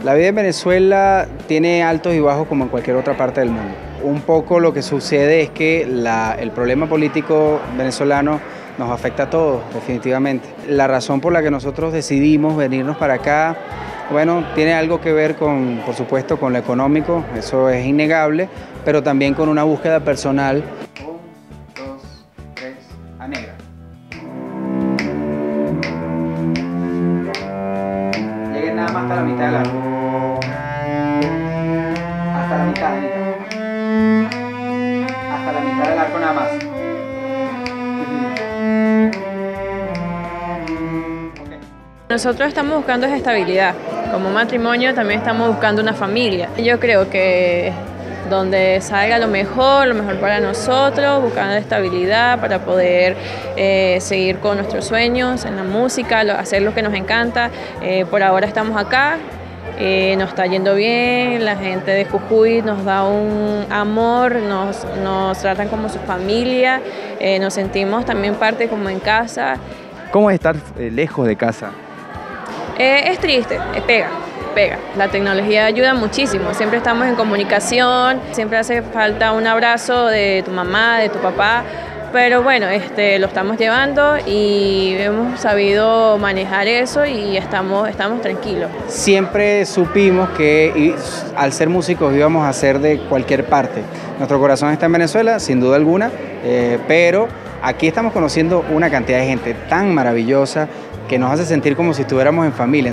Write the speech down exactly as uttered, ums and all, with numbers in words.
La vida en Venezuela tiene altos y bajos como en cualquier otra parte del mundo. Un poco lo que sucede es que la, el problema político venezolano nos afecta a todos, definitivamente. La razón por la que nosotros decidimos venirnos para acá, bueno, tiene algo que ver con, por supuesto, con lo económico, eso es innegable, pero también con una búsqueda personal. Un, dos, tres, a negra. Lleguen nada más hasta la mitad del arco. Hasta la mitad, Anita. Hasta la mitad del arco nada más. Nosotros estamos buscando esa estabilidad. Como matrimonio también estamos buscando una familia. Yo creo que donde salga lo mejor, lo mejor para nosotros, buscando estabilidad para poder eh, seguir con nuestros sueños en la música, hacer lo que nos encanta. Eh, por ahora estamos acá, eh, nos está yendo bien, la gente de Jujuy nos da un amor, nos, nos tratan como su familia, eh, nos sentimos también parte como en casa. ¿Cómo es estar eh, lejos de casa? Eh, es triste, eh, pega, pega. La tecnología ayuda muchísimo, siempre estamos en comunicación, siempre hace falta un abrazo de tu mamá, de tu papá, pero bueno, este, lo estamos llevando y hemos sabido manejar eso y estamos, estamos tranquilos. Siempre supimos que al ser músicos íbamos a ser de cualquier parte. Nuestro corazón está en Venezuela, sin duda alguna, eh, pero aquí estamos conociendo una cantidad de gente tan maravillosa que nos hace sentir como si estuviéramos en familia.